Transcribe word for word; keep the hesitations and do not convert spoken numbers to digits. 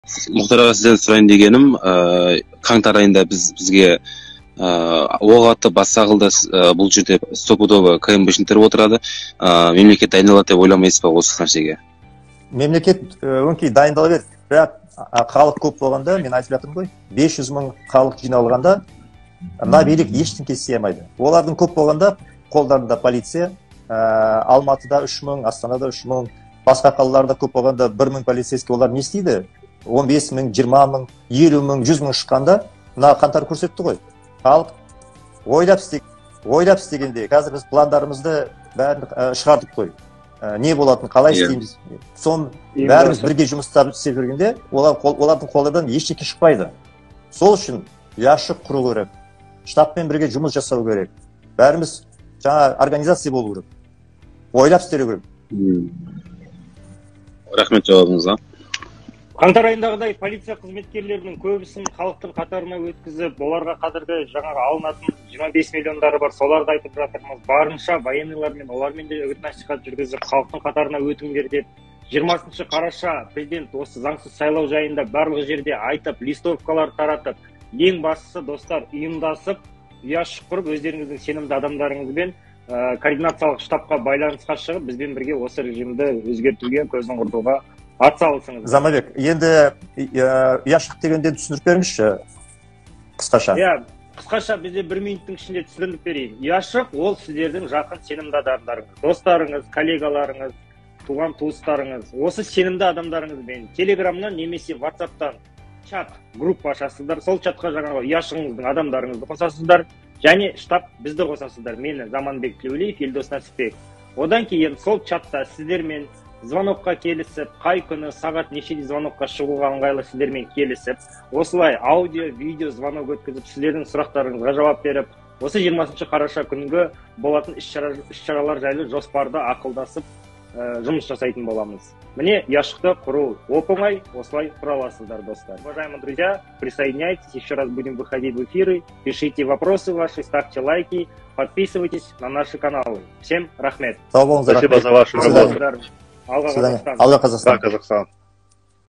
Мұхтар аға, сізден сұрайын дегенім, қаңтар айында біз бізге оқ атып бас сағылды, бұл жерде стопудово ка эм бэ-шніктер отырады. Мемлекет дайындалады деп ойламайсыз ба осы нәрсеге? Мемлекет өңкей дайындала берді, бірақ халық көп болғанда, мен айтып жатырмын ғой, бес жүз мың халық жиналғанда мына билік ештеңе істей алмайды. Олардың көп болғанда қолдарында полиция, Алматыда үш мың, Астанада үш мың, басқа қалаларда көп болғанда бір мың полицейский, олар не істейді? он бес мың, жиырма мың, елу мың, жүз мың шыққанда, мына қаңтар көрсетті ғой. Халық ойлап істеген, ойлап істегенде, қазір біз пландарымызды бәрін шығардық қой. Не болатын, қалай істейміз? Сон бәріміз бірге жұмыстар істеп жүргенде, олардың қолдарынан ештеңе шықпайды. Сол үшін яшық құру керек, штабпен бірге жұмыс жасау керек. Бәріміз жаңа организация болу керек. Ойлап істеу керек. Рахмет жауабыңызға. Қаңтар айындағыдай полиция қызметкерлерінің көбісін халықтың қатарына өткізіп, оларға қазіргі жаңағы алынатын жиырма бес миллиондары бар, соларды айтып жатырмыз. Барынша военныйлармен, олармен де үгіт насихат жүргізіп, халықтың қатарына өтіңдер деп, жиырмасыншы қараша президент осы заңсыз сайлау жайында барлық жерде айтып, листовкалар таратып, ең бастысы достар ұйымдасып, ұяшық құрып, өздеріңіздің сенімді адамдарыңызбен координациялық штабқа байланысқа шығып, бізбен бірге осы режимді өзгертуге, көзін құртуға атсалысыңыз. Замабек, енді ұяшық дегенде түсіндіріп беріңізші қысқаша. Иә, қысқаша бізде бір минуттың ішінде түсіндіріп берейін. Ұяшық ол сіздердің жақын сенімді адамдарыңыз, достарыңыз, коллегаларыңыз, туған туыстарыңыз, осы сенімді адамдарыңызбен телеграмнан немесе ватсаптан чат группа ашасыздар, сол чатқа жаңағы ұяшығыңыздың адамдарыңызды қосасыздар, және штаб бізді қосасыздар. Мені Заманбек Тілеулиев, Елдос Нәсіпбек. Одан кейін сол чатта сіздермен звонокқа келісіп, қай күні сағат нешеде звонокқа шығуға ыңғайлы сіздермен келісіп, осылай аудио, видео звонок өткізіп, сіздердің сұрақтарыңызға жауап беріп, осы жиырмасыншы қараша күнгі болатын іс-шаралар жайлы жоспарды ақылдасып жұмыс жасайтын боламыз. Міне, ұяшықты құру оп-оңай, осылай құра аласыздар, достар. Уважаемые друзья, присоединяйтесь, еще раз будем выходить в эфиры, пишите вопросы ваши, ставьте лайки, подписывайтесь на наши каналы. Всем рахмет. Спасибо за вашу работу. Алға Қазақстан. Алға Қазақстан. Казахстан.